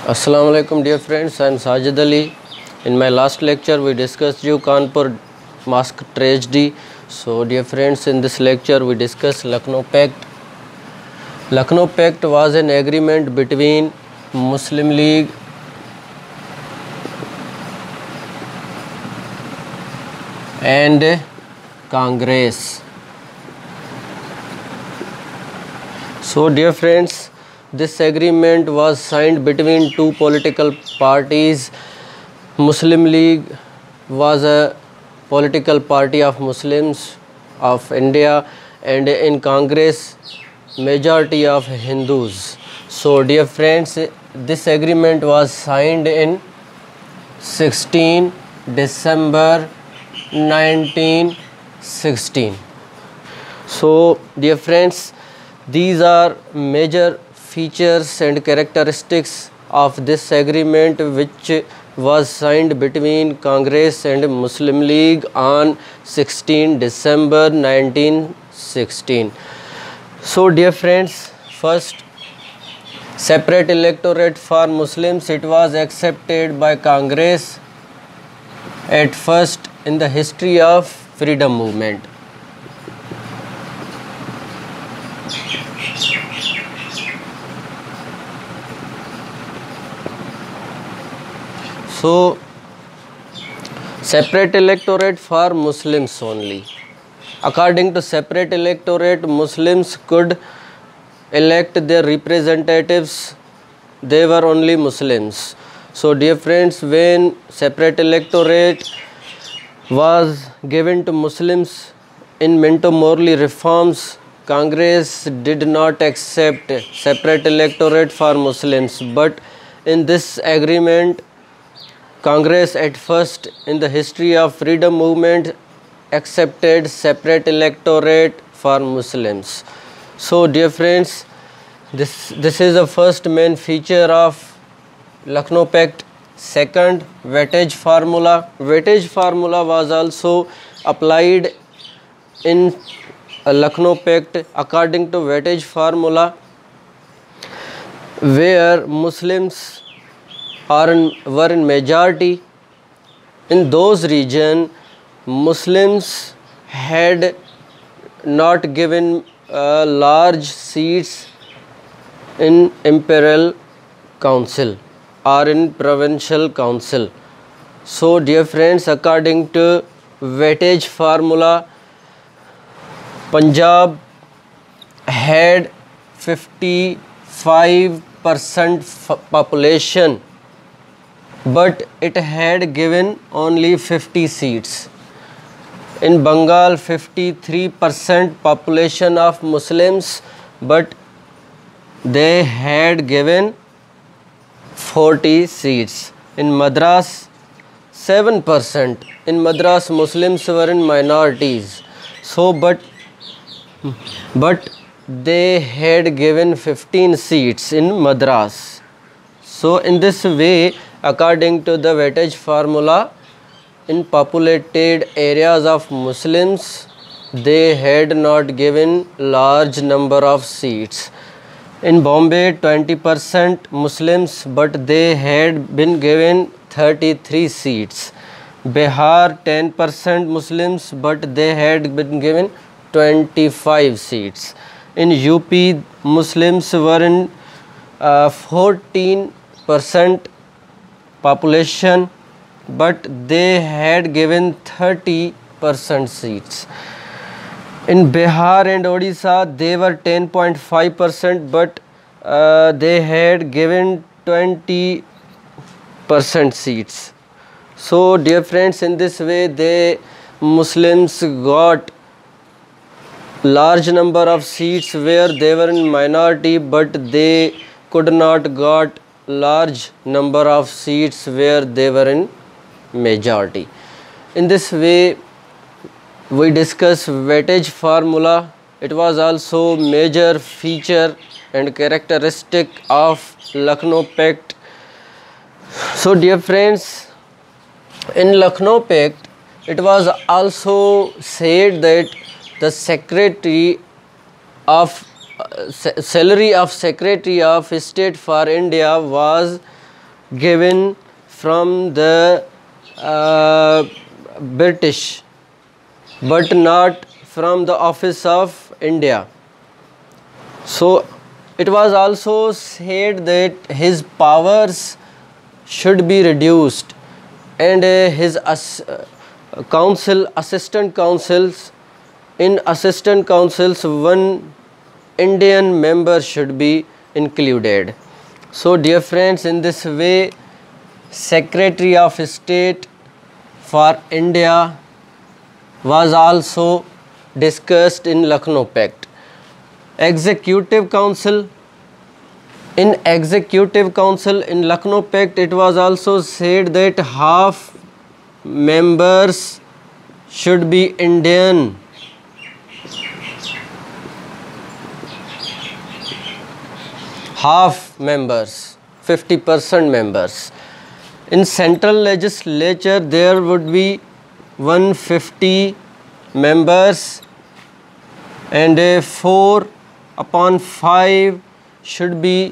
Assalamu alaikum dear friends, I am Sajid Ali. In my last lecture we discussed you Kanpur mosque tragedy. So dear friends, in this lecture we discuss Lucknow Pact. Lucknow Pact was an agreement between Muslim League and Congress. So dear friends, this agreement was signed between two political parties. Muslim League was a political party of Muslims of India, and in Congress majority of Hindus. So dear friends, this agreement was signed in 16 December 1916. So dear friends, these are major features and characteristics of this agreement which was signed between Congress and Muslim League on 16 December 1916. So dear friends, first, separate electorate for Muslims, it was accepted by Congress at first in the history of freedom movement. So, separate electorate for Muslims only. According to separate electorate, Muslims could elect their representatives. They were only Muslims. So dear friends, when separate electorate was given to Muslims in Minto Morley reforms, Congress did not accept separate electorate for Muslims, but in this agreement Congress at first in the history of freedom movement accepted separate electorate for Muslims. So dear friends, this is the first main feature of Lucknow Pact. Second, weightage formula. Weightage formula was also applied in Lucknow Pact. According to weightage formula, where Muslims were in majority, in those regions Muslims had not given large seats in imperial council or in provincial council. So dear friends, according to weightage formula, Punjab had 55% population, but it had given only 50 seats. In Bengal, 53% population of Muslims, but they had given 40 seats. In Madras, 7%. In Madras, Muslims were in minorities. So, but they had given 15 seats in Madras. So, in this way, according to the weightage formula, in populated areas of Muslims, they had not given large number of seats. In Bombay, 20% Muslims, but they had been given 33 seats. Bihar, 10% Muslims, but they had been given 25 seats. In UP, Muslims were in 14% population, but they had given 30% seats. In Bihar and Odisha, they were 10.5%, but they had given 20% seats. So dear friends, in this way the Muslims got large number of seats where they were in minority, but they could not got large number of seats where they were in majority. In this way we discuss weightage formula. It was also major feature and characteristic of Lucknow Pact. So dear friends, in Lucknow Pact it was also said that the secretary of salary of Secretary of State for India was given from the British, but not from the office of India. So it was also said that his powers should be reduced, and his assistant councils, in assistant councils one Indian member should be included. So dear friends, in this way Secretary of State for India was also discussed in Lucknow Pact. Executive Council, in Executive Council in Lucknow Pact, it was also said that half members should be Indian. Half members, 50% members. In central legislature there would be 150 members, and 4/5 should be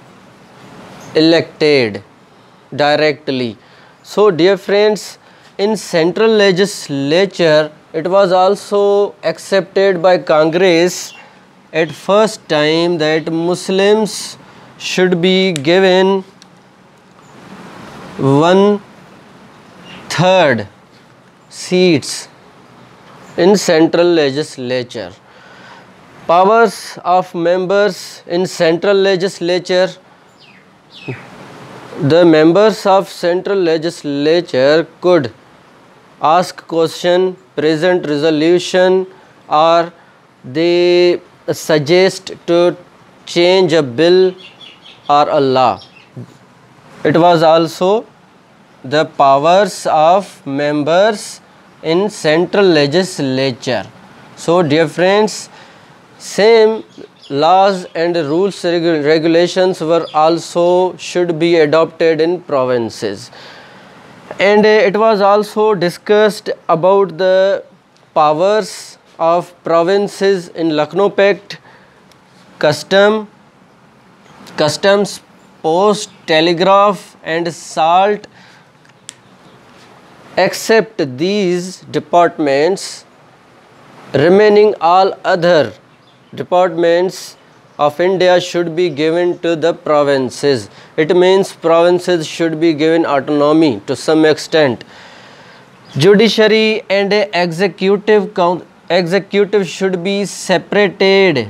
elected directly. So dear friends, in central legislature it was also accepted by Congress at first time that Muslims should be given 1/3 seats in central legislature. Powers of members in central legislature: the members of central legislature could ask question, present resolution, or they suggest to change a bill or a law. It was also the powers of members in central legislature. So dear friends, same laws and rules regulations were also should be adopted in provinces. And it was also discussed about the powers of provinces in Lucknow Pact: customs, post, telegraph and salt. Except these departments, remaining all other departments of India should be given to the provinces. It means provinces should be given autonomy to some extent. Judiciary and executive should be separated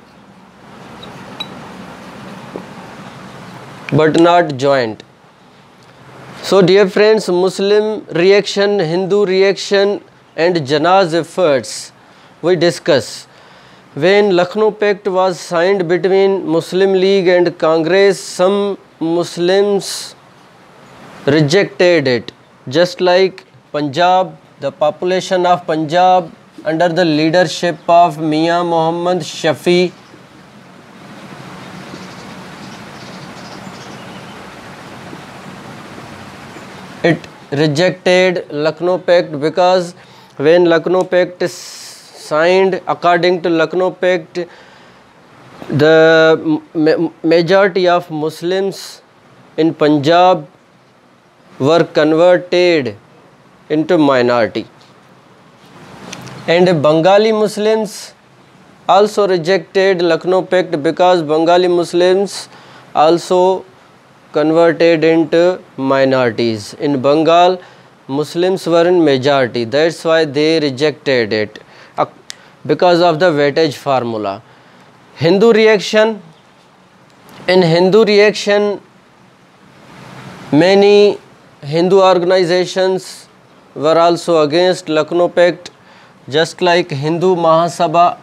but not joint. So dear friends, Muslim reaction, Hindu reaction and Jinnah's efforts we discuss. When Lucknow Pact was signed between Muslim League and Congress, some Muslims rejected it. Just like Punjab, the population of Punjab under the leadership of Mian Muhammad Shafi it rejected Lucknow Pact, because when Lucknow Pact is signed, according to Lucknow Pact, the majority of Muslims in Punjab were converted into minority, and Bengali Muslims also rejected Lucknow Pact because Bengali Muslims also converted into minorities. In Bengal, Muslims were in majority. That's why they rejected it, because of the weightage formula. Hindu reaction. In Hindu reaction, many Hindu organizations were also against Lucknow Pact, just like Hindu Mahasabha.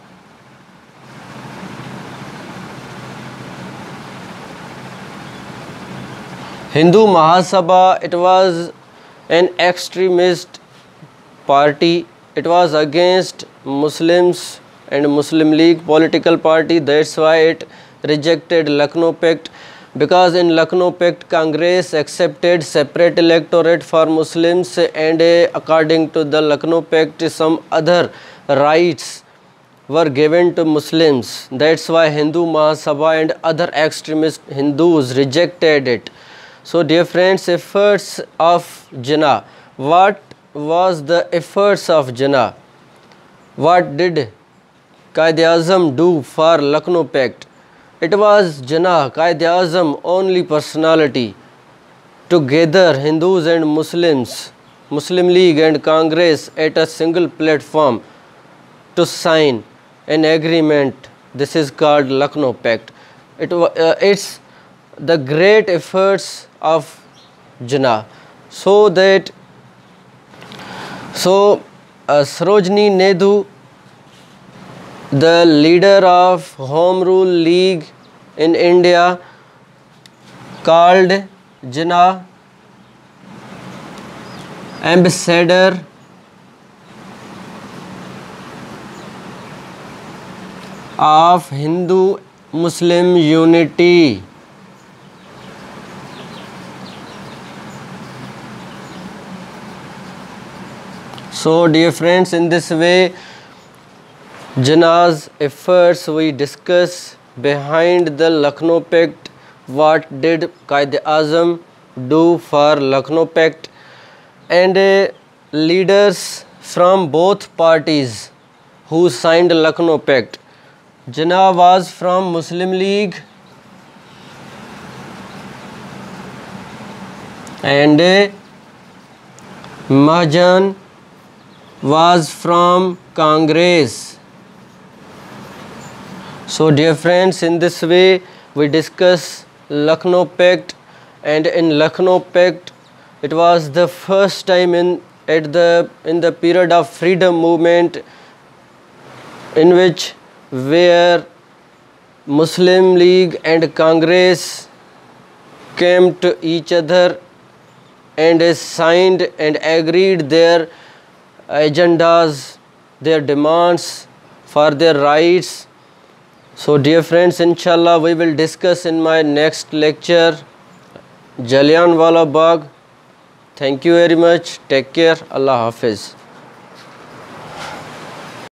Hindu Mahasabha, it was an extremist party. It was against Muslims and Muslim League political party. That's why it rejected Lucknow Pact, because in Lucknow Pact Congress accepted separate electorate for Muslims, and according to the Lucknow Pact some other rights were given to Muslims. That's why Hindu Mahasabha and other extremist Hindus rejected it. So dear friends, efforts of Jinnah. What was the efforts of Jinnah? What did Quaid-e-Azam do for Lucknow Pact? It was Jinnah, Quaid-e-Azam only personality to gather Hindus and Muslims, Muslim League and Congress at a single platform to sign an agreement. This is called Lucknow Pact. It's the great efforts of Jinnah. Sarojini Naidu, the leader of Home Rule League in India, called Jinnah ambassador of Hindu-Muslim unity. So dear friends, in this way Jinnah's efforts we discuss behind the Lucknow Pact. What did Quaid-e-Azam do for Lucknow Pact? And leaders from both parties who signed Lucknow Pact. Jinnah was from Muslim League and Mahajan was from Congress. So dear friends, in this way we discuss Lucknow Pact, and in Lucknow Pact it was the first time in the period of freedom movement in which where Muslim League and Congress came to each other and signed and agreed their agendas, their demands for their rights. So dear friends, inshallah we will discuss in my next lecture Jallianwala Bagh. Thank you very much. Take care. Allah Hafiz.